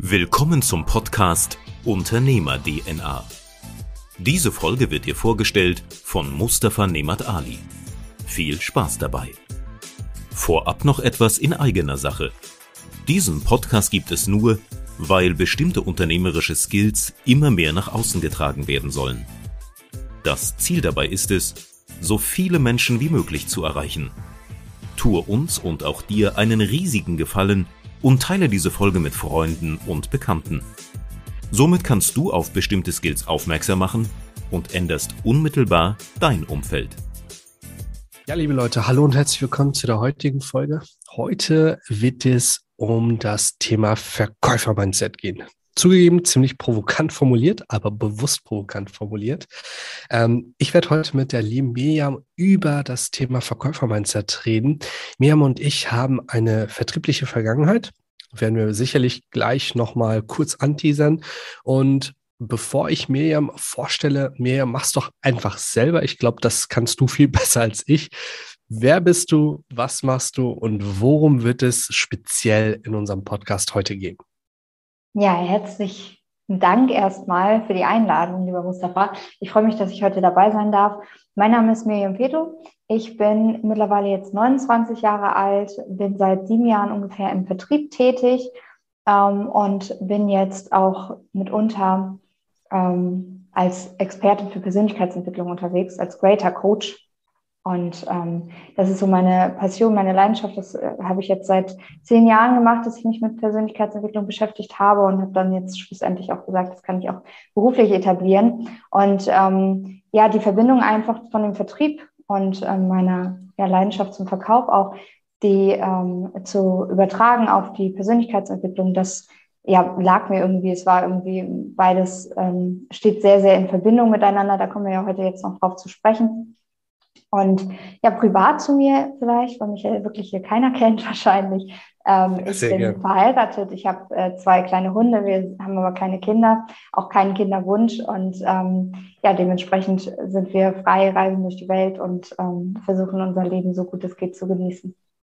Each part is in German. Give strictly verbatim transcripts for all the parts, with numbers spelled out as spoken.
Willkommen zum Podcast Unternehmer-D N A. Diese Folge wird dir vorgestellt von Mustafa Nemat Ali. Viel Spaß dabei. Vorab noch etwas in eigener Sache. Diesen Podcast gibt es nur, weil bestimmte unternehmerische Skills immer mehr nach außen getragen werden sollen. Das Ziel dabei ist es, so viele Menschen wie möglich zu erreichen. Tue uns und auch dir einen riesigen Gefallen und teile diese Folge mit Freunden und Bekannten. Somit kannst du auf bestimmte Skills aufmerksam machen und änderst unmittelbar dein Umfeld. Ja, liebe Leute, hallo und herzlich willkommen zu der heutigen Folge. Heute wird es um das Thema Verkäufer-Mindset gehen. Zugegeben, ziemlich provokant formuliert, aber bewusst provokant formuliert. Ähm, ich werde heute mit der lieben Miriam über das Thema Verkäufer-Mindset reden. Miriam und ich haben eine vertriebliche Vergangenheit, werden wir sicherlich gleich nochmal kurz anteasern. Und bevor ich Miriam vorstelle, Miriam, mach's doch einfach selber. Ich glaube, das kannst du viel besser als ich. Wer bist du, was machst du und worum wird es speziell in unserem Podcast heute gehen? Ja, herzlichen Dank erstmal für die Einladung, lieber Mustafa. Ich freue mich, dass ich heute dabei sein darf. Mein Name ist Miriam Peto. Ich bin mittlerweile jetzt neunundzwanzig Jahre alt, bin seit sieben Jahren ungefähr im Vertrieb tätig ähm, und bin jetzt auch mitunter ähm, als Expertin für Persönlichkeitsentwicklung unterwegs, als Greater Coach. Und ähm, das ist so meine Passion, meine Leidenschaft. Das äh, habe ich jetzt seit zehn Jahren gemacht, dass ich mich mit Persönlichkeitsentwicklung beschäftigt habe und habe dann jetzt schlussendlich auch gesagt, das kann ich auch beruflich etablieren. Und ähm, ja, die Verbindung einfach von dem Vertrieb und ähm, meiner ja, Leidenschaft zum Verkauf auch, die ähm, zu übertragen auf die Persönlichkeitsentwicklung, das ja, lag mir irgendwie. Es war irgendwie beides, ähm, steht sehr, sehr in Verbindung miteinander. Da kommen wir ja heute jetzt noch drauf zu sprechen. Und ja, privat zu mir vielleicht, weil mich ja wirklich hier keiner kennt wahrscheinlich. Ähm, ich bin gern verheiratet, ich habe äh, zwei kleine Hunde, wir haben aber keine Kinder, auch keinen Kinderwunsch. Und ähm, ja, dementsprechend sind wir frei, reisen durch die Welt und ähm, versuchen unser Leben so gut es geht zu genießen.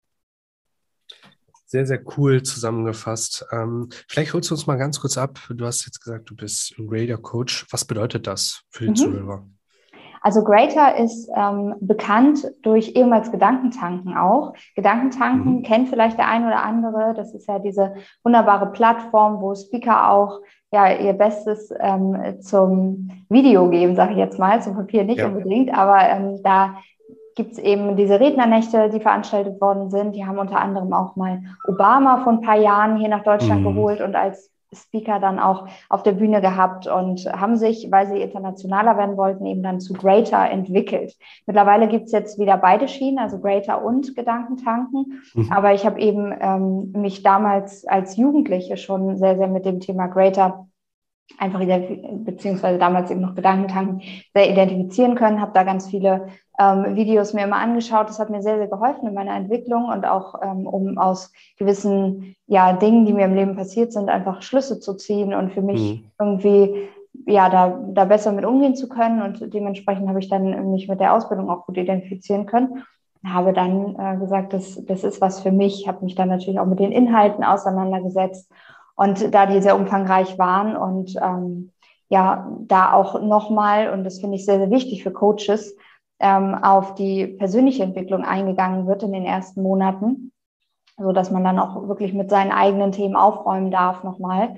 Sehr, sehr cool zusammengefasst. Ähm, vielleicht holst du uns mal ganz kurz ab. Du hast jetzt gesagt, du bist Greater Coach. Was bedeutet das für die mhm. Zuhörer? Also Greater ist ähm, bekannt durch ehemals Gedankentanken auch. Gedankentanken mhm. kennt vielleicht der ein oder andere. Das ist ja diese wunderbare Plattform, wo Speaker auch ja ihr Bestes ähm, zum Video geben, sage ich jetzt mal, zum Papier nicht ja. unbedingt, aber ähm, da gibt es eben diese Rednernächte, die veranstaltet worden sind. Die haben unter anderem auch mal Obama vor ein paar Jahren hier nach Deutschland mhm. geholt und als Speaker dann auch auf der Bühne gehabt und haben sich, weil sie internationaler werden wollten, eben dann zu Greater entwickelt. Mittlerweile gibt es jetzt wieder beide Schienen, also Greater und Gedankentanken. Mhm. Aber ich habe eben ähm, mich damals als Jugendliche schon sehr, sehr mit dem Thema Greater einfach, beziehungsweise damals eben noch Gedankentanken, sehr identifizieren können, habe da ganz viele ähm, Videos mir immer angeschaut. Das hat mir sehr, sehr geholfen in meiner Entwicklung und auch, ähm, um aus gewissen ja, Dingen, die mir im Leben passiert sind, einfach Schlüsse zu ziehen und für mich mhm. irgendwie ja, da, da besser mit umgehen zu können. Und dementsprechend habe ich dann mich mit der Ausbildung auch gut identifizieren können. Habe dann äh, gesagt, das, das ist was für mich, habe mich dann natürlich auch mit den Inhalten auseinandergesetzt. Und da die sehr umfangreich waren und ähm, ja, da auch nochmal, und das finde ich sehr, sehr wichtig für Coaches, ähm, auf die persönliche Entwicklung eingegangen wird in den ersten Monaten, so dass man dann auch wirklich mit seinen eigenen Themen aufräumen darf nochmal.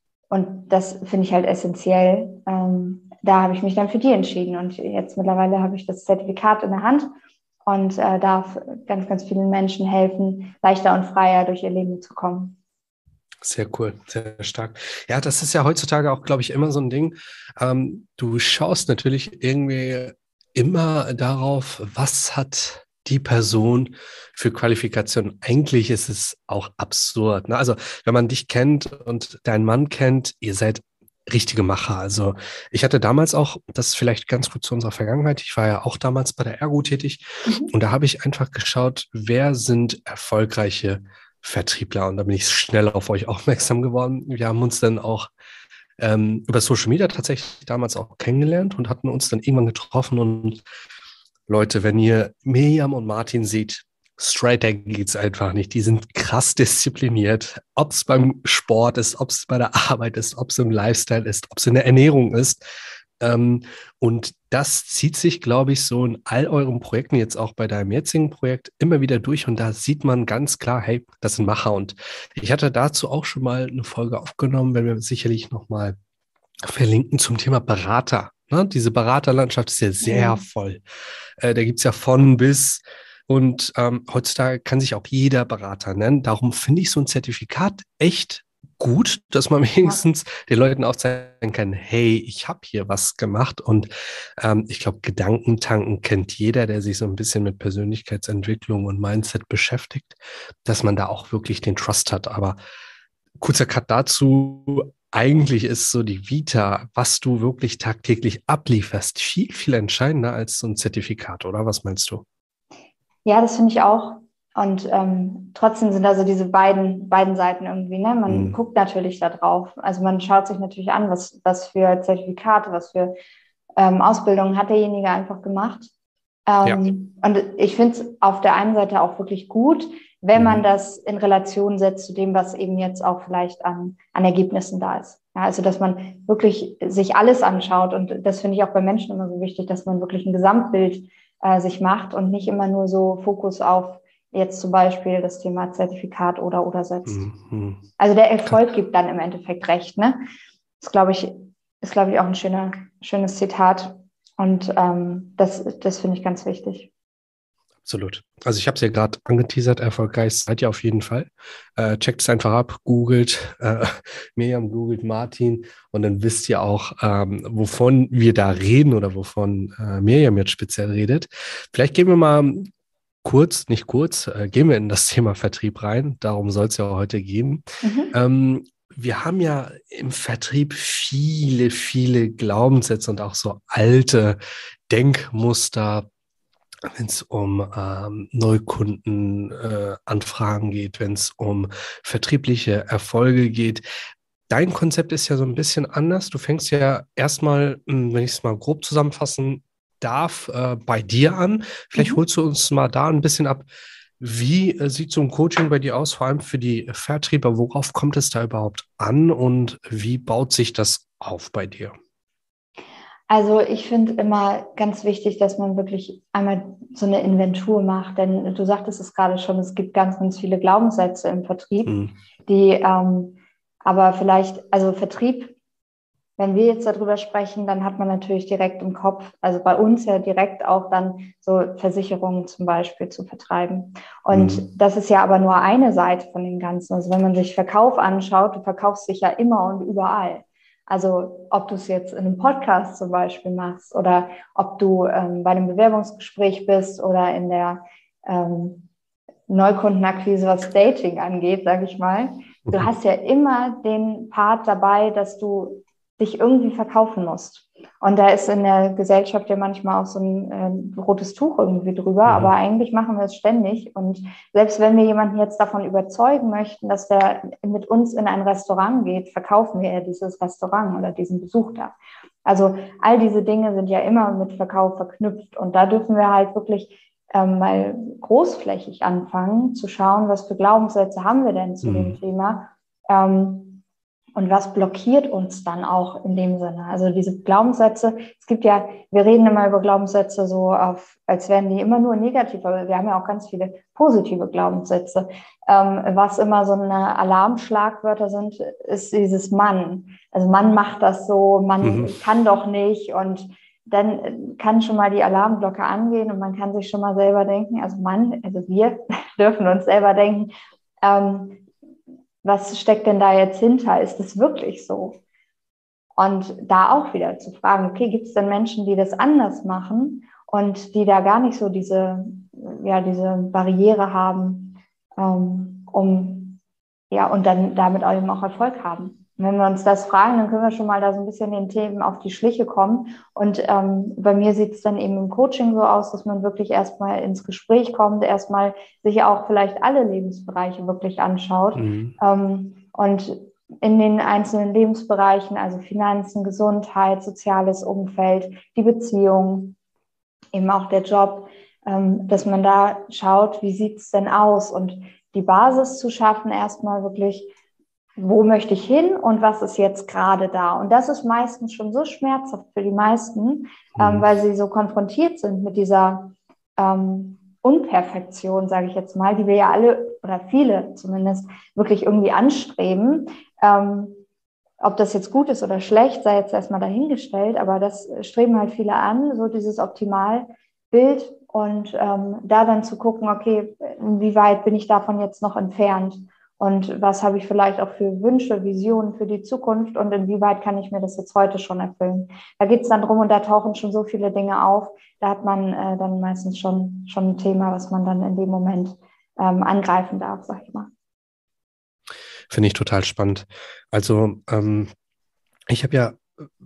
Und das finde ich halt essentiell. Ähm, da habe ich mich dann für die entschieden und jetzt mittlerweile habe ich das Zertifikat in der Hand und äh, darf ganz, ganz vielen Menschen helfen, leichter und freier durch ihr Leben zu kommen. Sehr cool, sehr stark. Ja, das ist ja heutzutage auch, glaube ich, immer so ein Ding. Ähm, du schaust natürlich irgendwie immer darauf, was hat die Person für Qualifikationen. Eigentlich ist es auch absurd. Ne? Also wenn man dich kennt und deinen Mann kennt, ihr seid richtige Macher. Also ich hatte damals auch, das ist vielleicht ganz gut zu unserer Vergangenheit, ich war ja auch damals bei der Ergo tätig mhm. und da habe ich einfach geschaut, wer sind erfolgreiche Vertriebler und da bin ich schnell auf euch aufmerksam geworden. Wir haben uns dann auch ähm, über Social Media tatsächlich damals auch kennengelernt und hatten uns dann irgendwann getroffen und Leute, wenn ihr Miriam und Martin seht, straighter geht's einfach nicht. Die sind krass diszipliniert. Ob es beim Sport ist, ob es bei der Arbeit ist, ob es im Lifestyle ist, ob es in der Ernährung ist. Ähm, und das zieht sich, glaube ich, so in all euren Projekten, jetzt auch bei deinem jetzigen Projekt, immer wieder durch. Und da sieht man ganz klar, hey, das sind Macher. Und ich hatte dazu auch schon mal eine Folge aufgenommen, wenn wir sicherlich nochmal verlinken zum Thema Berater. Ne? Diese Beraterlandschaft ist ja sehr Mhm. voll. Äh, da gibt's ja von bis. Und ähm, heutzutage kann sich auch jeder Berater nennen. Darum finde ich so ein Zertifikat echt gut, dass man wenigstens den Leuten aufzeigen kann, hey, ich habe hier was gemacht. Und ähm, ich glaube, Gedankentanken kennt jeder, der sich so ein bisschen mit Persönlichkeitsentwicklung und Mindset beschäftigt, dass man da auch wirklich den Trust hat. Aber kurzer Cut dazu. Eigentlich ist so die Vita, was du wirklich tagtäglich ablieferst, viel, viel entscheidender als so ein Zertifikat, oder? Was meinst du? Ja, das finde ich auch. Und ähm, trotzdem sind also diese beiden, beiden Seiten irgendwie, ne? Man Hm. guckt natürlich da drauf. Also man schaut sich natürlich an, was, was für Zertifikate, was für ähm, Ausbildungen hat derjenige einfach gemacht. Ähm, ja. Und ich finde es auf der einen Seite auch wirklich gut, wenn man Mhm. das in Relation setzt zu dem, was eben jetzt auch vielleicht an, an Ergebnissen da ist. Ja, also dass man wirklich sich alles anschaut. Und das finde ich auch bei Menschen immer so wichtig, dass man wirklich ein Gesamtbild äh, sich macht und nicht immer nur so Fokus auf jetzt zum Beispiel das Thema Zertifikat oder oder setzt. Mhm. Also der Erfolg gibt dann im Endeffekt recht, ne? Das glaube ich, ist, glaube ich, auch ein schöner, schönes Zitat. Und ähm, das, das finde ich ganz wichtig. Absolut. Also ich habe es ja gerade angeteasert, erfolgreich seid ihr auf jeden Fall. Äh, checkt es einfach ab, googelt, äh, Miriam googelt Martin und dann wisst ihr auch, ähm, wovon wir da reden oder wovon äh, Miriam jetzt speziell redet. Vielleicht gehen wir mal kurz, nicht kurz, äh, gehen wir in das Thema Vertrieb rein. Darum soll es ja auch heute gehen. Mhm. Ähm, wir haben ja im Vertrieb viele, viele Glaubenssätze und auch so alte Denkmuster, wenn es um ähm, Neukundenanfragen äh, geht, wenn es um vertriebliche Erfolge geht. Dein Konzept ist ja so ein bisschen anders. Du fängst ja erstmal, wenn ich es mal grob zusammenfassen darf, äh, bei dir an. Vielleicht Mhm. holst du uns mal da ein bisschen ab. Wie äh, sieht so ein Coaching bei dir aus, vor allem für die Vertrieber? Worauf kommt es da überhaupt an und wie baut sich das auf bei dir? Also ich finde immer ganz wichtig, dass man wirklich einmal so eine Inventur macht, denn du sagtest es gerade schon, es gibt ganz, ganz viele Glaubenssätze im Vertrieb, Hm. die ähm, aber vielleicht, also Vertrieb, wenn wir jetzt darüber sprechen, dann hat man natürlich direkt im Kopf, also bei uns ja direkt auch dann so Versicherungen zum Beispiel zu vertreiben. Und Hm. das ist ja aber nur eine Seite von dem Ganzen. Also wenn man sich Verkauf anschaut, du verkaufst dich ja immer und überall. Also ob du es jetzt in einem Podcast zum Beispiel machst oder ob du ähm, bei einem Bewerbungsgespräch bist oder in der ähm, Neukundenakquise, was Dating angeht, sage ich mal. Du hast ja immer den Part dabei, dass du dich irgendwie verkaufen musst. Und da ist in der Gesellschaft ja manchmal auch so ein äh, rotes Tuch irgendwie drüber, Mhm. aber eigentlich machen wir es ständig. Und selbst wenn wir jemanden jetzt davon überzeugen möchten, dass der mit uns in ein Restaurant geht, verkaufen wir ja dieses Restaurant oder diesen Besuch da. Also all diese Dinge sind ja immer mit Verkauf verknüpft. Und da dürfen wir halt wirklich ähm, mal großflächig anfangen, zu schauen, was für Glaubenssätze haben wir denn zu Mhm. dem Thema. Ähm, Und was blockiert uns dann auch in dem Sinne? Also diese Glaubenssätze, es gibt ja, wir reden immer über Glaubenssätze so, auf, als wären die immer nur negativ, aber wir haben ja auch ganz viele positive Glaubenssätze. Ähm, was immer so eine Alarmschlagwörter sind, ist dieses Mann. Also Mann macht das so, man Mhm. kann doch nicht, und dann kann schon mal die Alarmglocke angehen und man kann sich schon mal selber denken, also Mann, also wir dürfen uns selber denken, ähm, was steckt denn da jetzt hinter? Ist das wirklich so? Und da auch wieder zu fragen, okay, gibt es denn Menschen, die das anders machen und die da gar nicht so diese, ja, diese Barriere haben, ähm, um, ja, und dann damit auch eben auch Erfolg haben? Und wenn wir uns das fragen, dann können wir schon mal da so ein bisschen den Themen auf die Schliche kommen. Und ähm, bei mir sieht es dann eben im Coaching so aus, dass man wirklich erstmal ins Gespräch kommt, erstmal sich auch vielleicht alle Lebensbereiche wirklich anschaut. Mhm. Ähm, und in den einzelnen Lebensbereichen, also Finanzen, Gesundheit, soziales Umfeld, die Beziehung, eben auch der Job, ähm, dass man da schaut, wie sieht es denn aus und die Basis zu schaffen, erstmal wirklich, wo möchte ich hin und was ist jetzt gerade da? Und das ist meistens schon so schmerzhaft für die meisten, mhm. ähm, weil sie so konfrontiert sind mit dieser ähm, Unperfektion, sage ich jetzt mal, die wir ja alle oder viele zumindest wirklich irgendwie anstreben. Ähm, ob das jetzt gut ist oder schlecht, sei jetzt erstmal dahingestellt, aber das streben halt viele an, so dieses Optimalbild und ähm, da dann zu gucken, okay, inwieweit bin ich davon jetzt noch entfernt? Und was habe ich vielleicht auch für Wünsche, Visionen für die Zukunft und inwieweit kann ich mir das jetzt heute schon erfüllen? Da geht es dann drum und da tauchen schon so viele Dinge auf. Da hat man äh, dann meistens schon, schon ein Thema, was man dann in dem Moment ähm, angreifen darf, sag ich mal. Finde ich total spannend. Also ähm, ich habe ja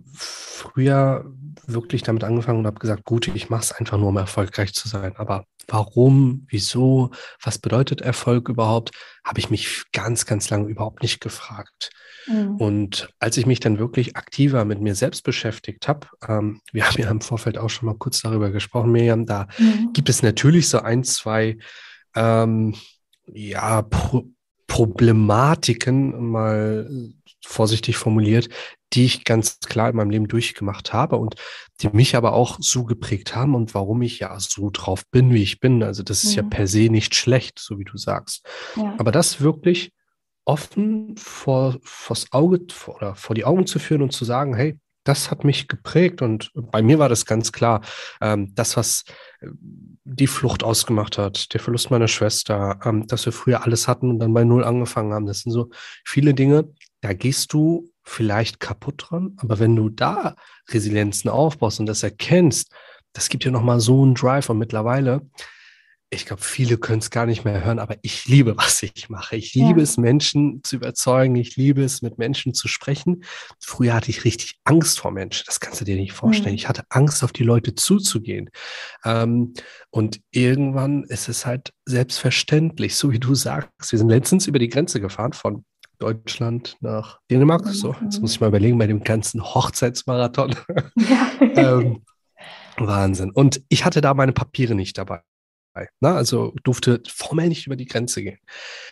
früher wirklich damit angefangen und habe gesagt, gut, ich mache es einfach nur, um erfolgreich zu sein. Aber warum, wieso, was bedeutet Erfolg überhaupt, habe ich mich ganz, ganz lange überhaupt nicht gefragt. Mhm. Und als ich mich dann wirklich aktiver mit mir selbst beschäftigt habe, ähm, wir haben ja im Vorfeld auch schon mal kurz darüber gesprochen, Miriam, da mhm. gibt es natürlich so ein, zwei ähm, ja, Pro- Problematiken, mal vorsichtig formuliert, die ich ganz klar in meinem Leben durchgemacht habe und die mich aber auch so geprägt haben und warum ich ja so drauf bin, wie ich bin. Also das ist ja, ja per se nicht schlecht, so wie du sagst. Ja. Aber das wirklich offen vor, vors Auge vor, oder vor die Augen zu führen und zu sagen, hey, das hat mich geprägt und bei mir war das ganz klar, ähm, das, was die Flucht ausgemacht hat, der Verlust meiner Schwester, ähm, dass wir früher alles hatten und dann bei Null angefangen haben, das sind so viele Dinge, da gehst du vielleicht kaputt dran, aber wenn du da Resilienzen aufbaust und das erkennst, das gibt dir nochmal so einen Drive und mittlerweile, ich glaube, viele können es gar nicht mehr hören, aber ich liebe, was ich mache. Ich liebe ja. es, Menschen zu überzeugen. Ich liebe es, mit Menschen zu sprechen. Früher hatte ich richtig Angst vor Menschen. Das kannst du dir nicht vorstellen. Mhm. Ich hatte Angst, auf die Leute zuzugehen. Ähm, und irgendwann ist es halt selbstverständlich, so wie du sagst. Wir sind letztens über die Grenze gefahren von Deutschland nach Dänemark. Mhm. So, jetzt muss ich mal überlegen, bei dem ganzen Hochzeitsmarathon. Ja. ähm, Wahnsinn. Und ich hatte da meine Papiere nicht dabei. Na, also durfte formell nicht über die Grenze gehen.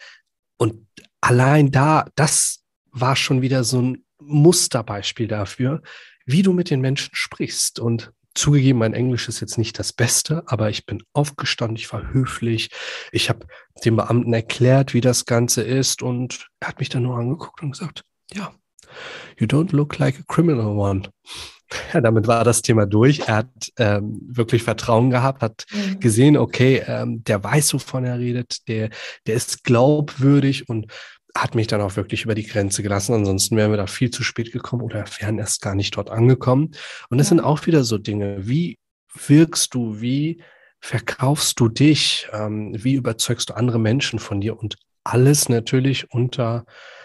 Und allein da, das war schon wieder so ein Musterbeispiel dafür, wie du mit den Menschen sprichst. Und zugegeben, mein Englisch ist jetzt nicht das Beste, aber ich bin aufgestanden, ich war höflich. Ich habe dem Beamten erklärt, wie das Ganze ist und er hat mich dann nur angeguckt und gesagt, ja, you don't look like a criminal one. Ja, damit war das Thema durch. Er hat ähm, wirklich Vertrauen gehabt, hat mhm. gesehen, okay, ähm, der weiß, wovon er redet, der, der ist glaubwürdig und hat mich dann auch wirklich über die Grenze gelassen. Ansonsten wären wir da viel zu spät gekommen oder wären erst gar nicht dort angekommen. Und das ja. sind auch wieder so Dinge, wie wirkst du, wie verkaufst du dich, ähm, wie überzeugst du andere Menschen von dir und alles natürlich unter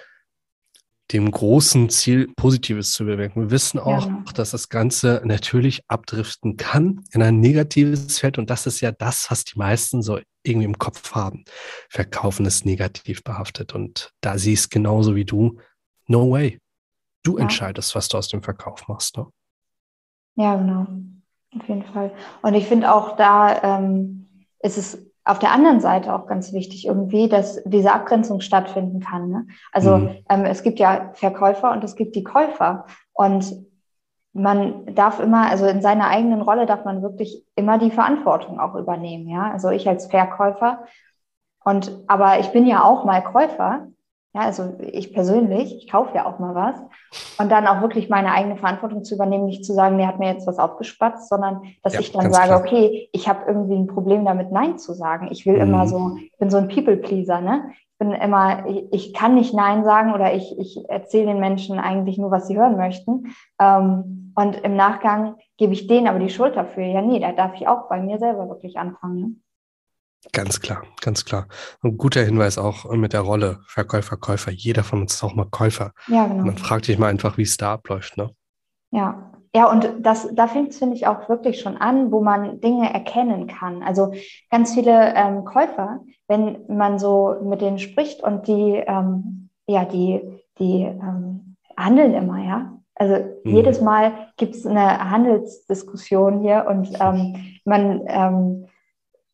dem großen Ziel, Positives zu bewirken. Wir wissen auch, ja. dass das Ganze natürlich abdriften kann in ein negatives Feld und das ist ja das, was die meisten so irgendwie im Kopf haben. Verkaufen ist negativ behaftet und da siehst genauso wie du, no way. Du ja. entscheidest, was du aus dem Verkauf machst. Ne? Ja, genau. Auf jeden Fall. Und ich finde auch da ähm, ist es auf der anderen Seite auch ganz wichtig irgendwie, dass diese Abgrenzung stattfinden kann. Ne? Also mhm. ähm, es gibt ja Verkäufer und es gibt die Käufer. Und man darf immer, also in seiner eigenen Rolle darf man wirklich immer die Verantwortung auch übernehmen. Ja, also ich als Verkäufer und, aber ich bin ja auch mal Käufer. Ja, also ich persönlich, ich kaufe ja auch mal was. Und dann auch wirklich meine eigene Verantwortung zu übernehmen, nicht zu sagen, der hat mir jetzt was aufgespatzt, sondern dass ja, ich dann sage, klar. okay, ich habe irgendwie ein Problem damit, Nein zu sagen. Ich will mhm. immer so, ich bin so ein People-Pleaser, ne? Ich bin immer, ich, ich kann nicht Nein sagen oder ich, ich erzähle den Menschen eigentlich nur, was sie hören möchten. Ähm, und im Nachgang gebe ich denen aber die Schuld dafür. Ja, nee, da darf ich auch bei mir selber wirklich anfangen. Ne? Ganz klar, ganz klar. Ein guter Hinweis auch mit der Rolle Verkäufer, Käufer. Jeder von uns ist auch mal Käufer. Ja, genau. Und dann frag dich mal einfach, wie es da abläuft, ne? Ja, ja, und das, da fängt es, finde ich, auch wirklich schon an, wo man Dinge erkennen kann. Also ganz viele ähm, Käufer, wenn man so mit denen spricht und die, ähm, ja, die, die ähm, handeln immer, ja. Also mhm. jedes Mal gibt es eine Handelsdiskussion hier und ähm, man ähm,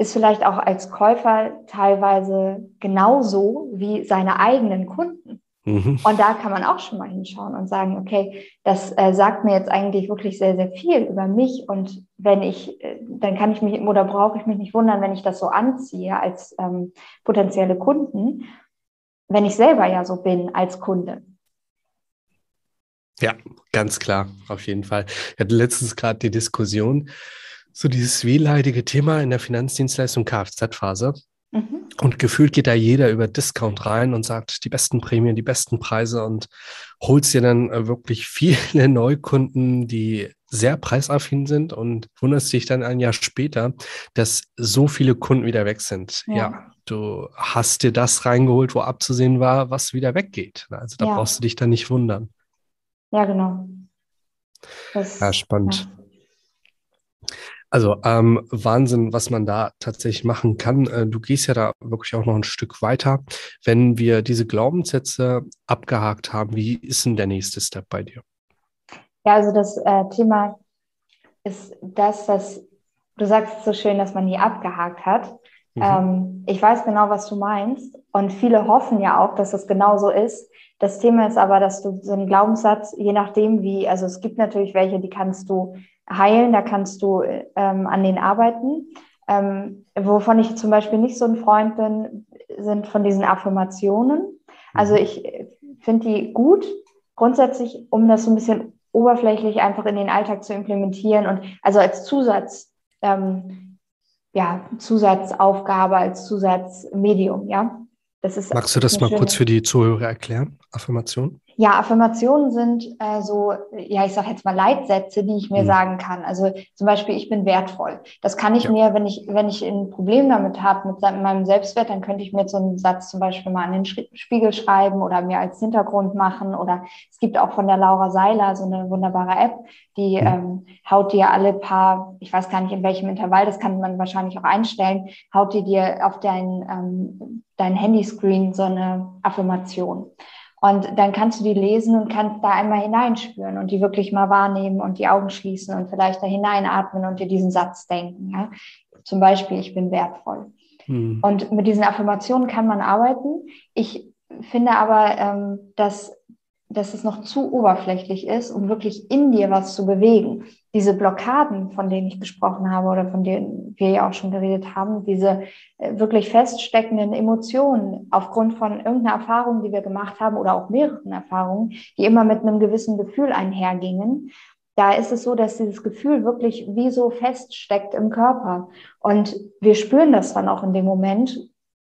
ist vielleicht auch als Käufer teilweise genauso wie seine eigenen Kunden. Mhm. Und da kann man auch schon mal hinschauen und sagen, okay, das äh, sagt mir jetzt eigentlich wirklich sehr, sehr viel über mich. Und wenn ich, äh, dann kann ich mich oder brauche ich mich nicht wundern, wenn ich das so anziehe als ähm, potenzielle Kunden, wenn ich selber ja so bin als Kunde. Ja, ganz klar, auf jeden Fall. Ich hatte letztens gerade die Diskussion, so dieses wehleidige Thema in der Finanzdienstleistung Kfz-Phase. Mhm. Und gefühlt geht da jeder über Discount rein und sagt, die besten Prämien, die besten Preise und holst dir dann wirklich viele Neukunden, die sehr preisaffin sind und wunderst dich dann ein Jahr später, dass so viele Kunden wieder weg sind. Ja, ja, du hast dir das reingeholt, wo abzusehen war, was wieder weggeht. Also da ja. brauchst du dich dann nicht wundern. Ja, genau. Das, ja, spannend. Ja. Also ähm, Wahnsinn, was man da tatsächlich machen kann. Äh, du gehst ja da wirklich auch noch ein Stück weiter. Wenn wir diese Glaubenssätze abgehakt haben, wie ist denn der nächste Step bei dir? Ja, also das äh, Thema ist das, dass du sagst so schön, dass man die abgehakt hat. Mhm. Ähm, ich weiß genau, was du meinst. Und viele hoffen ja auch, dass das genau so ist. Das Thema ist aber, dass du so einen Glaubenssatz, je nachdem wie, also es gibt natürlich welche, die kannst du heilen, da kannst du ähm, an denen arbeiten. Ähm, wovon ich zum Beispiel nicht so ein Freund bin, sind von diesen Affirmationen. Also ich finde die gut, grundsätzlich, um das so ein bisschen oberflächlich einfach in den Alltag zu implementieren und also als Zusatz, ähm, ja, Zusatzaufgabe, als Zusatzmedium, ja. Das ist, Magst du das mal schöne... kurz für die Zuhörer erklären, Affirmation? Ja, Affirmationen sind äh, so, ja, ich sage jetzt mal Leitsätze, die ich mir mhm. sagen kann. Also zum Beispiel, ich bin wertvoll. Das kann ich ja. mir, wenn ich wenn ich ein Problem damit habe, mit meinem Selbstwert, dann könnte ich mir so einen Satz zum Beispiel mal an den Spiegel schreiben oder mir als Hintergrund machen. Oder es gibt auch von der Laura Seiler so eine wunderbare App, die mhm. ähm, haut dir alle paar, ich weiß gar nicht in welchem Intervall, das kann man wahrscheinlich auch einstellen, haut die dir auf dein, ähm, dein Handyscreen so eine Affirmation. Und dann kannst du die lesen und kannst da einmal hineinspüren und die wirklich mal wahrnehmen und die Augen schließen und vielleicht da hineinatmen und dir diesen Satz denken. Ja? Zum Beispiel, ich bin wertvoll. Mhm. Und mit diesen Affirmationen kann man arbeiten. Ich finde aber, ähm, dass, dass es noch zu oberflächlich ist, um wirklich in dir was zu bewegen. Diese Blockaden, von denen ich gesprochen habe oder von denen wir ja auch schon geredet haben, diese äh, wirklich feststeckenden Emotionen aufgrund von irgendeiner Erfahrung, die wir gemacht haben oder auch mehreren Erfahrungen, die immer mit einem gewissen Gefühl einhergingen, da ist es so, dass dieses Gefühl wirklich wie so feststeckt im Körper. Und wir spüren das dann auch in dem Moment.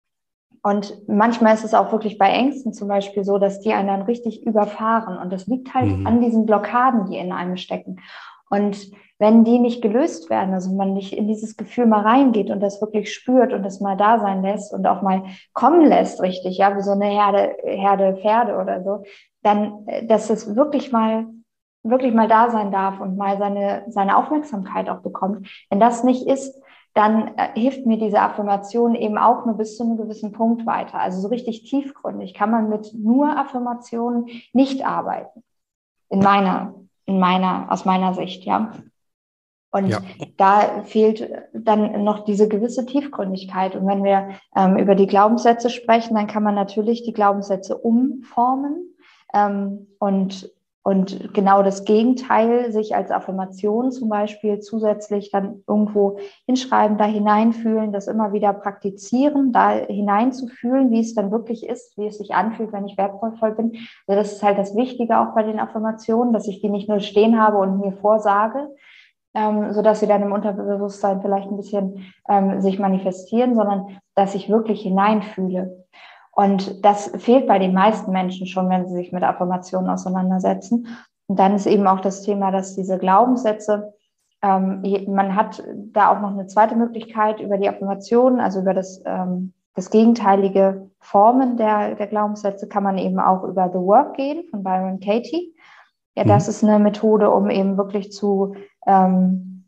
Und manchmal ist es auch wirklich bei Ängsten zum Beispiel so, dass die einen dann richtig überfahren. Und das liegt halt mhm. an diesen Blockaden, die in einem stecken. Und wenn die nicht gelöst werden, also man nicht in dieses Gefühl mal reingeht und das wirklich spürt und das mal da sein lässt und auch mal kommen lässt, richtig, ja, wie so eine Herde, Herde Pferde oder so, dann, dass es wirklich mal, wirklich mal da sein darf und mal seine, seine Aufmerksamkeit auch bekommt. Wenn das nicht ist, dann äh, hilft mir diese Affirmation eben auch nur bis zu einem gewissen Punkt weiter. Also so richtig tiefgründig kann man mit nur Affirmationen nicht arbeiten. In meiner in meiner, aus meiner Sicht, ja. Und ja. da fehlt dann noch diese gewisse Tiefgründigkeit. Und wenn wir ähm, über die Glaubenssätze sprechen, dann kann man natürlich die Glaubenssätze umformen ähm, und Und genau das Gegenteil, sich als Affirmation zum Beispiel zusätzlich dann irgendwo hinschreiben, da hineinfühlen, das immer wieder praktizieren, da hineinzufühlen, wie es dann wirklich ist, wie es sich anfühlt, wenn ich wertvoll bin. Also das ist halt das Wichtige auch bei den Affirmationen, dass ich die nicht nur stehen habe und mir vorsage, ähm, sodass sie dann im Unterbewusstsein vielleicht ein bisschen ähm, sich manifestieren, sondern dass ich wirklich hineinfühle. Und das fehlt bei den meisten Menschen schon, wenn sie sich mit Affirmationen auseinandersetzen. Und dann ist eben auch das Thema, dass diese Glaubenssätze, ähm, man hat da auch noch eine zweite Möglichkeit über die Affirmationen, also über das, ähm, das gegenteilige Formen der, der Glaubenssätze, kann man eben auch über The Work gehen von Byron Katie. Ja, das mhm. ist eine Methode, um eben wirklich zu, ähm,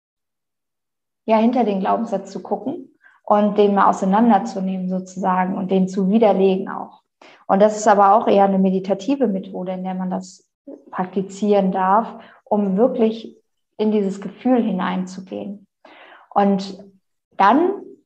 ja, hinter den Glaubenssatz zu gucken und den mal auseinanderzunehmen sozusagen und den zu widerlegen auch. Und das ist aber auch eher eine meditative Methode, in der man das praktizieren darf, um wirklich in dieses Gefühl hineinzugehen. Und dann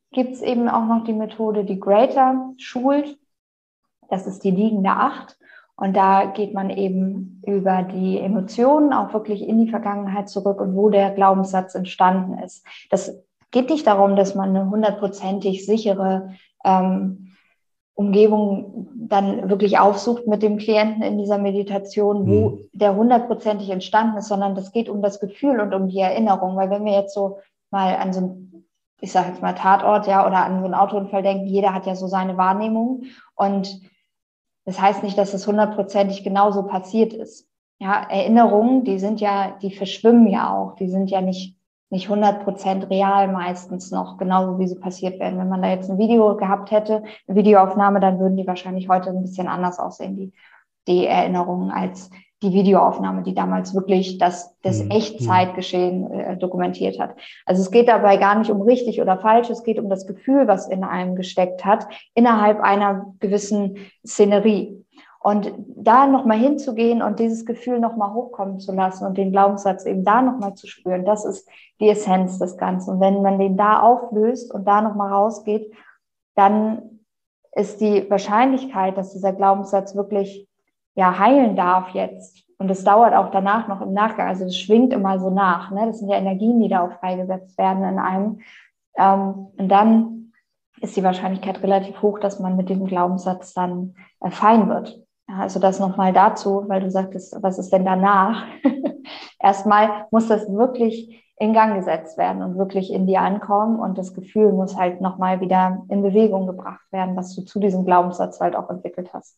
gibt es eben auch noch die Methode, die Greater schult. Das ist die liegende Acht. Und da geht man eben über die Emotionen auch wirklich in die Vergangenheit zurück und wo der Glaubenssatz entstanden ist. Das geht nicht darum, dass man eine hundertprozentig sichere ähm, Umgebung dann wirklich aufsucht mit dem Klienten in dieser Meditation, wo mhm. der hundertprozentig entstanden ist, sondern das geht um das Gefühl und um die Erinnerung. Weil wenn wir jetzt so mal an so ein, ich sage jetzt mal Tatort, ja, oder an so einen Autounfall denken, jeder hat ja so seine Wahrnehmung und das heißt nicht, dass es hundertprozentig genauso passiert ist. Ja, Erinnerungen, die sind ja, die verschwimmen ja auch, die sind ja nicht nicht hundert Prozent real meistens noch, genauso wie sie passiert werden. Wenn man da jetzt ein Video gehabt hätte, eine Videoaufnahme, dann würden die wahrscheinlich heute ein bisschen anders aussehen, die, die Erinnerungen, als die Videoaufnahme, die damals wirklich das, das mhm. Echtzeitgeschehen äh, dokumentiert hat. Also es geht dabei gar nicht um richtig oder falsch, es geht um das Gefühl, was in einem gesteckt hat, innerhalb einer gewissen Szenerie. Und da nochmal hinzugehen und dieses Gefühl nochmal hochkommen zu lassen und den Glaubenssatz eben da nochmal zu spüren, das ist die Essenz des Ganzen. Und wenn man den da auflöst und da nochmal rausgeht, dann ist die Wahrscheinlichkeit, dass dieser Glaubenssatz wirklich ja heilen darf jetzt, und es dauert auch danach noch im Nachgang, also es schwingt immer so nach, ne? Das sind ja Energien, die da auch freigesetzt werden in einem. Ähm, und dann ist die Wahrscheinlichkeit relativ hoch, dass man mit dem Glaubenssatz dann äh, fein wird. Also das nochmal dazu, weil du sagtest, was ist denn danach? Erstmal muss das wirklich in Gang gesetzt werden und wirklich in dir ankommen und das Gefühl muss halt nochmal wieder in Bewegung gebracht werden, was du zu diesem Glaubenssatz halt auch entwickelt hast.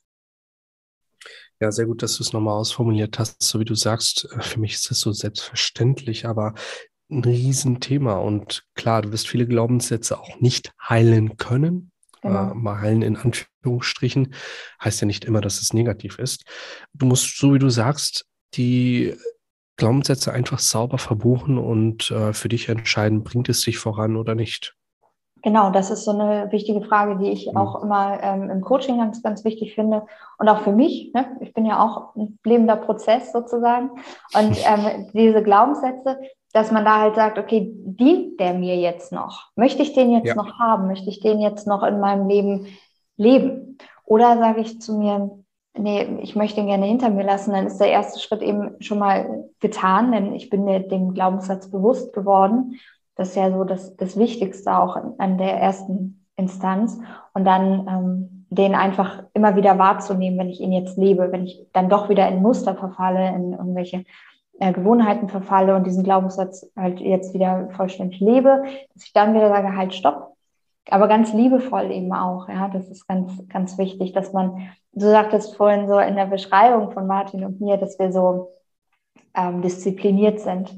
Ja, sehr gut, dass du es nochmal ausformuliert hast, so wie du sagst. Für mich ist das so selbstverständlich, aber ein Riesenthema. Und klar, du wirst viele Glaubenssätze auch nicht heilen können. Genau. Äh, mal heilen in Anführungsstrichen, heißt ja nicht immer, dass es negativ ist. Du musst, so wie du sagst, die Glaubenssätze einfach sauber verbuchen und äh, für dich entscheiden, bringt es dich voran oder nicht. Genau, das ist so eine wichtige Frage, die ich mhm. auch immer ähm, im Coaching ganz, ganz wichtig finde. Und auch für mich, ne? Ich bin ja auch ein lebender Prozess sozusagen. Und ähm, diese Glaubenssätze, dass man da halt sagt, okay, dient der mir jetzt noch? Möchte ich den jetzt ja. noch haben? Möchte ich den jetzt noch in meinem Leben leben? Oder sage ich zu mir, nee, ich möchte ihn gerne hinter mir lassen, dann ist der erste Schritt eben schon mal getan, denn ich bin mir dem Glaubenssatz bewusst geworden. Das ist ja so das, das Wichtigste auch an der ersten Instanz. Und dann ähm, den einfach immer wieder wahrzunehmen, wenn ich ihn jetzt lebe, wenn ich dann doch wieder in Muster verfalle, in irgendwelche äh, Gewohnheiten verfalle und diesen Glaubenssatz halt jetzt wieder vollständig lebe, dass ich dann wieder sage, halt, stopp. Aber ganz liebevoll eben auch, ja, das ist ganz, ganz wichtig, dass man, du sagtest vorhin so in der Beschreibung von Martin und mir, dass wir so ähm, diszipliniert sind.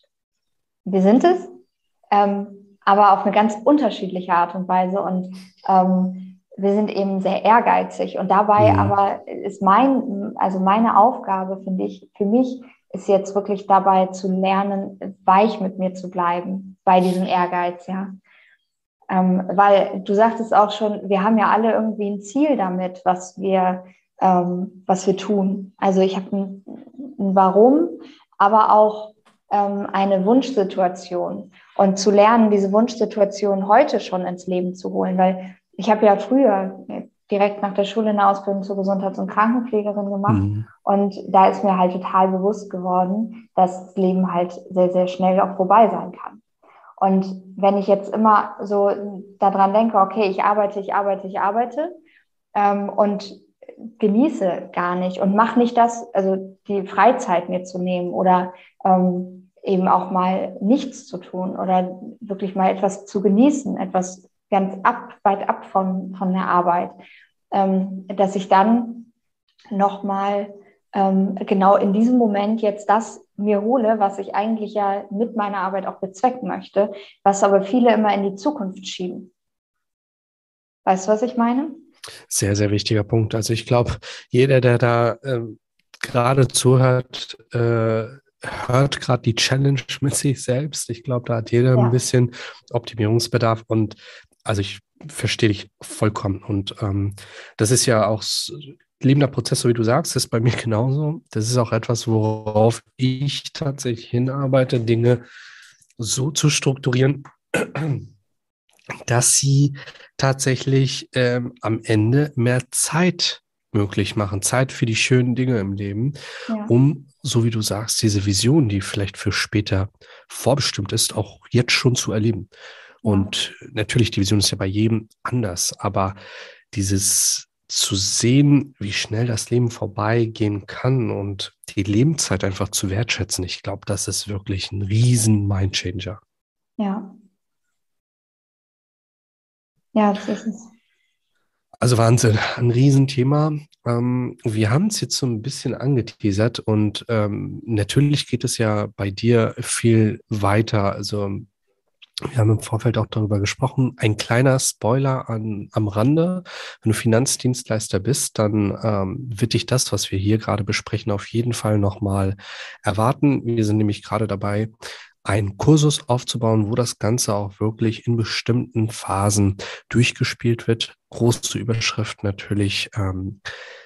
Wir sind es, ähm, aber auf eine ganz unterschiedliche Art und Weise und ähm, wir sind eben sehr ehrgeizig und dabei mhm. aber ist mein, also meine Aufgabe, finde ich, für mich ist jetzt wirklich dabei zu lernen, weich mit mir zu bleiben bei diesem Ehrgeiz, ja. Ähm, weil du sagtest auch schon, wir haben ja alle irgendwie ein Ziel damit, was wir, ähm, was wir tun. Also ich habe ein, ein Warum, aber auch ähm, eine Wunschsituation. Und zu lernen, diese Wunschsituation heute schon ins Leben zu holen. Weil ich habe ja früher direkt nach der Schule eine Ausbildung zur Gesundheits- und Krankenpflegerin gemacht. Mhm. Und da ist mir halt total bewusst geworden, dass das Leben halt sehr, sehr schnell auch vorbei sein kann. Und wenn ich jetzt immer so daran denke, okay, ich arbeite, ich arbeite, ich arbeite ähm, und genieße gar nicht und mache nicht das, also die Freizeit mir zu nehmen oder ähm, eben auch mal nichts zu tun oder wirklich mal etwas zu genießen, etwas ganz ab, weit ab von, von der Arbeit, ähm, dass ich dann nochmal ähm, genau in diesem Moment jetzt das mir hole, was ich eigentlich ja mit meiner Arbeit auch bezwecken möchte, was aber viele immer in die Zukunft schieben. Weißt du, was ich meine? Sehr, sehr wichtiger Punkt. Also ich glaube, jeder, der da ähm, gerade zuhört, äh, hört gerade die Challenge mit sich selbst. Ich glaube, da hat jeder ja. ein bisschen Optimierungsbedarf und also ich verstehe dich vollkommen. Und ähm, das ist ja auch lebender Prozess, so wie du sagst, ist bei mir genauso. Das ist auch etwas, worauf ich tatsächlich hinarbeite, Dinge so zu strukturieren, dass sie tatsächlich ähm, am Ende mehr Zeit möglich machen, Zeit für die schönen Dinge im Leben, Ja, um, so wie du sagst, diese Vision, die vielleicht für später vorbestimmt ist, auch jetzt schon zu erleben. ja, Und natürlich, die Vision ist ja bei jedem anders, aber dieses zu sehen, wie schnell das Leben vorbeigehen kann und die Lebenszeit einfach zu wertschätzen, ich glaube, das ist wirklich ein riesen Mindchanger. ja, ja, das ist es. Also Wahnsinn, ein Riesenthema. Ähm, wir haben es jetzt so ein bisschen angeteasert und ähm, natürlich geht es ja bei dir viel weiter. Also wir haben im Vorfeld auch darüber gesprochen. Ein kleiner Spoiler an, am Rande. Wenn du Finanzdienstleister bist, dann ähm, wird dich das, was wir hier gerade besprechen, auf jeden Fall nochmal erwarten. Wir sind nämlich gerade dabei, einen Kursus aufzubauen, wo das Ganze auch wirklich in bestimmten Phasen durchgespielt wird. Große Überschrift natürlich. Ähm,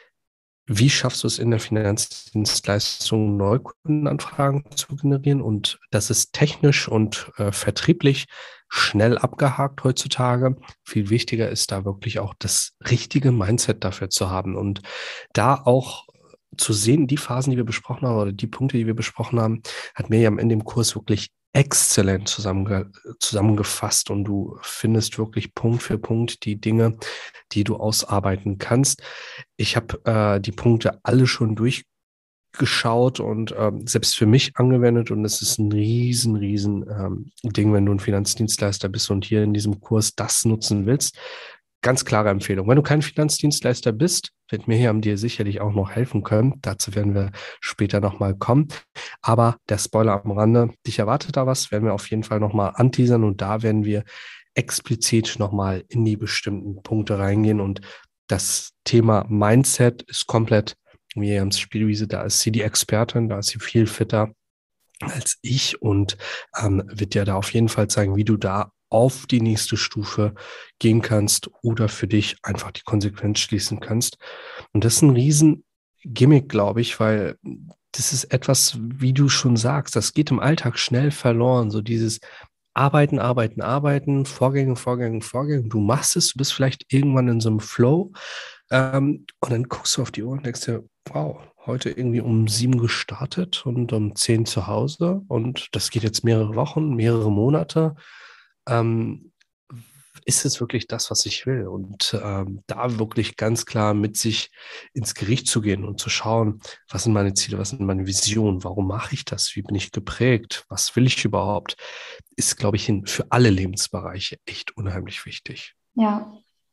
wie schaffst du es in der Finanzdienstleistung, Neukundenanfragen zu generieren? Und das ist technisch und äh, vertrieblich schnell abgehakt heutzutage. Viel wichtiger ist da wirklich auch das richtige Mindset dafür zu haben und da auch zu sehen, die Phasen, die wir besprochen haben oder die Punkte, die wir besprochen haben, hat Mirjam in dem Kurs wirklich exzellent zusammenge zusammengefasst und du findest wirklich Punkt für Punkt die Dinge, die du ausarbeiten kannst. Ich habe äh, die Punkte alle schon durchgeschaut und ähm, selbst für mich angewendet und es ist ein riesen, riesen ähm, Ding, wenn du ein Finanzdienstleister bist und hier in diesem Kurs das nutzen willst. Ganz klare Empfehlung. Wenn du kein Finanzdienstleister bist, wird Mirjam dir sicherlich auch noch helfen können. Dazu werden wir später nochmal kommen. Aber der Spoiler am Rande, dich erwartet da was, werden wir auf jeden Fall nochmal anteasern und da werden wir explizit nochmal in die bestimmten Punkte reingehen und das Thema Mindset ist komplett Miriams Spielwiese, da ist sie die Expertin, da ist sie viel fitter als ich und ähm, wird dir da auf jeden Fall zeigen, wie du da auf die nächste Stufe gehen kannst oder für dich einfach die Konsequenz schließen kannst. Und das ist ein riesen Gimmick, glaube ich, weil das ist etwas, wie du schon sagst, das geht im Alltag schnell verloren. So dieses Arbeiten, Arbeiten, Arbeiten, Vorgänge, Vorgänge, Vorgänge. Du machst es, du bist vielleicht irgendwann in so einem Flow ähm, und dann guckst du auf die Uhr und denkst dir, wow, heute irgendwie um sieben gestartet und um zehn zu Hause und das geht jetzt mehrere Wochen, mehrere Monate. Ähm, ist es wirklich das, was ich will? Und ähm, da wirklich ganz klar mit sich ins Gericht zu gehen und zu schauen, was sind meine Ziele, was sind meine Visionen, warum mache ich das, wie bin ich geprägt, was will ich überhaupt, ist, glaube ich, in, für alle Lebensbereiche echt unheimlich wichtig. ja.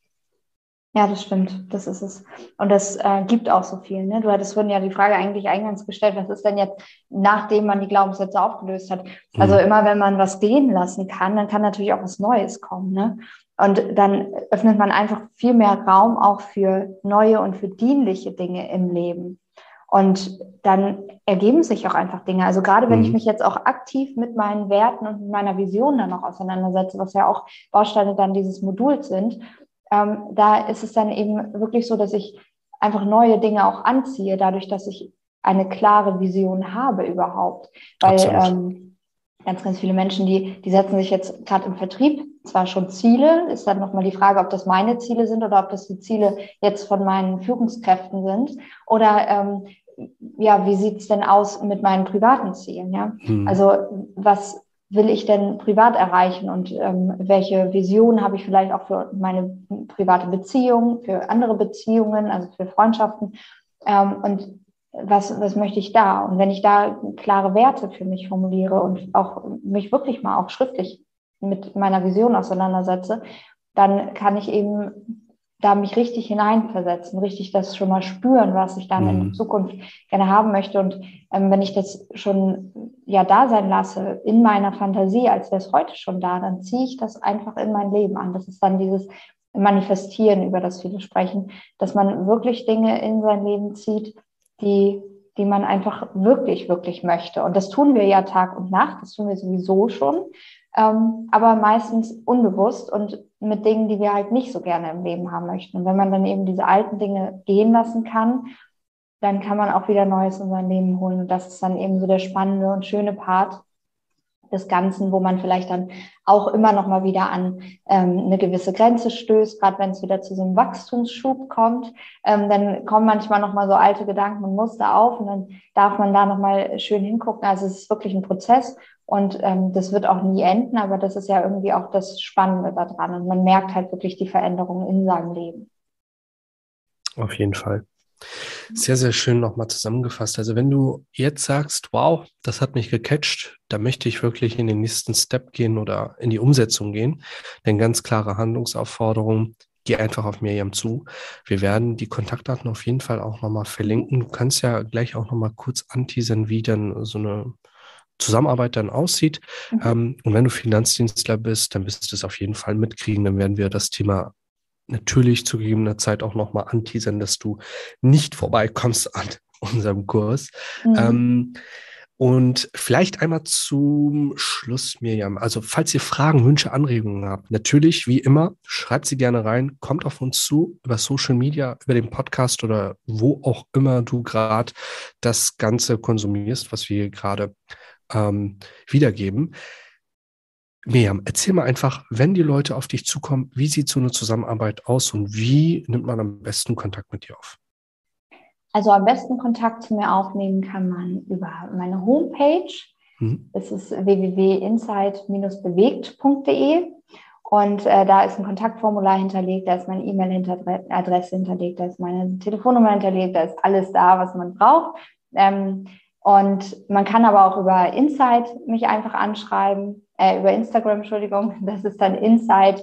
Ja, das stimmt, das ist es. Und das äh, gibt auch so viel. Ne? Du hattest vorhin ja die Frage eigentlich eingangs gestellt, was ist denn jetzt, nachdem man die Glaubenssätze aufgelöst hat? Also Mhm. immer, wenn man was gehen lassen kann, dann kann natürlich auch was Neues kommen. Ne? Und dann öffnet man einfach viel mehr Raum auch für neue und für dienliche Dinge im Leben. Und dann ergeben sich auch einfach Dinge. Also gerade wenn ich mich Mhm. jetzt auch aktiv mit meinen Werten und mit meiner Vision dann noch auseinandersetze, was ja auch Bausteine dann dieses Moduls sind, ähm, da ist es dann eben wirklich so, dass ich einfach neue Dinge auch anziehe, dadurch, dass ich eine klare Vision habe überhaupt. Weil Absolut. ähm, ganz, ganz viele Menschen, die, die setzen sich jetzt gerade im Vertrieb zwar schon Ziele, ist dann nochmal die Frage, ob das meine Ziele sind oder ob das die Ziele jetzt von meinen Führungskräften sind. Oder ähm, ja, wie sieht es denn aus mit meinen privaten Zielen? Ja? Mhm. Also was will ich denn privat erreichen und ähm, welche Vision habe ich vielleicht auch für meine private Beziehung, für andere Beziehungen, also für Freundschaften ähm, und was, was möchte ich da? Und wenn ich da klare Werte für mich formuliere und auch mich wirklich mal auch schriftlich mit meiner Vision auseinandersetze, dann kann ich eben da mich richtig hineinversetzen, richtig das schon mal spüren, was ich dann in Mhm. Zukunft gerne haben möchte. Und ähm, wenn ich das schon ja da sein lasse in meiner Fantasie, als wäre es heute schon da, dann ziehe ich das einfach in mein Leben an. Das ist dann dieses Manifestieren, über das viele sprechen, dass man wirklich Dinge in sein Leben zieht, die, die man einfach wirklich, wirklich möchte. Und das tun wir ja Tag und Nacht, das tun wir sowieso schon, ähm, aber meistens unbewusst und mit Dingen, die wir halt nicht so gerne im Leben haben möchten. Und wenn man dann eben diese alten Dinge gehen lassen kann, dann kann man auch wieder Neues in sein Leben holen. Und das ist dann eben so der spannende und schöne Part, des Ganzen, wo man vielleicht dann auch immer noch mal wieder an ähm, eine gewisse Grenze stößt, gerade wenn es wieder zu so einem Wachstumsschub kommt, ähm, dann kommen manchmal noch mal so alte Gedanken und Muster auf und dann darf man da noch mal schön hingucken. Also es ist wirklich ein Prozess und ähm, das wird auch nie enden, aber das ist ja irgendwie auch das Spannende daran und man merkt halt wirklich die Veränderungen in seinem Leben. Auf jeden Fall. Sehr, sehr schön nochmal zusammengefasst. Also wenn du jetzt sagst, wow, das hat mich gecatcht, da möchte ich wirklich in den nächsten Step gehen oder in die Umsetzung gehen, dann ganz klare Handlungsaufforderung, geh einfach auf Miriam zu. Wir werden die Kontaktdaten auf jeden Fall auch nochmal verlinken. Du kannst ja gleich auch nochmal kurz anteasern, wie dann so eine Zusammenarbeit dann aussieht. Mhm. Ähm, und wenn du Finanzdienstler bist, dann wirst du es auf jeden Fall mitkriegen. Dann werden wir das Thema natürlich zu gegebener Zeit auch nochmal anteasern, dass du nicht vorbeikommst an unserem Kurs. Mhm. Ähm, und vielleicht einmal zum Schluss, Miriam. Also falls ihr Fragen, Wünsche, Anregungen habt, natürlich, wie immer, schreibt sie gerne rein, kommt auf uns zu, über Social Media, über den Podcast oder wo auch immer du gerade das Ganze konsumierst, was wir hier gerade ähm, wiedergeben. Miriam, erzähl mal einfach, wenn die Leute auf dich zukommen, wie sieht so eine Zusammenarbeit aus und wie nimmt man am besten Kontakt mit dir auf? Also am besten Kontakt zu mir aufnehmen kann man über meine Homepage. Mhm. Das ist w w w punkt insight dash bewegt punkt d e und äh, da ist ein Kontaktformular hinterlegt, da ist meine E-Mail-Adresse hinterlegt, da ist meine Telefonnummer hinterlegt, da ist alles da, was man braucht. Ähm, und man kann aber auch über Insight mich einfach anschreiben. Äh, über Instagram, Entschuldigung, das ist dann insight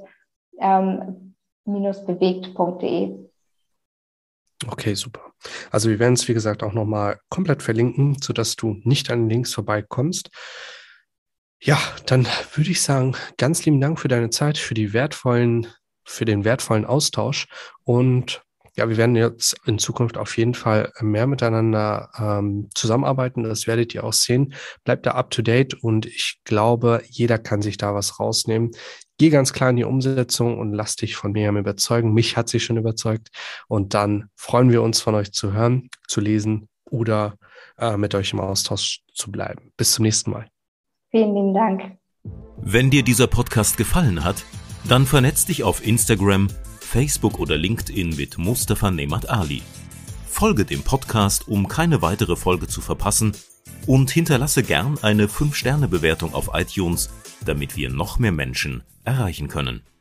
dash bewegt punkt d e. Okay, super. Also wir werden es, wie gesagt, auch nochmal komplett verlinken, sodass du nicht an den Links vorbeikommst. Ja, dann würde ich sagen, ganz lieben Dank für deine Zeit, für die wertvollen, für den wertvollen Austausch und ja, wir werden jetzt in Zukunft auf jeden Fall mehr miteinander ähm, zusammenarbeiten. Das werdet ihr auch sehen. Bleibt da up to date und ich glaube, jeder kann sich da was rausnehmen. Geh ganz klar in die Umsetzung und lass dich von Miriam überzeugen. Mich hat sie schon überzeugt. Und dann freuen wir uns, von euch zu hören, zu lesen oder äh, mit euch im Austausch zu bleiben. Bis zum nächsten Mal. Vielen lieben Dank. Wenn dir dieser Podcast gefallen hat, dann vernetz dich auf Instagram, Facebook oder LinkedIn mit Mustafa Nemat Ali. Folge dem Podcast, um keine weitere Folge zu verpassen und hinterlasse gern eine fünf Sterne Bewertung auf iTunes, damit wir noch mehr Menschen erreichen können.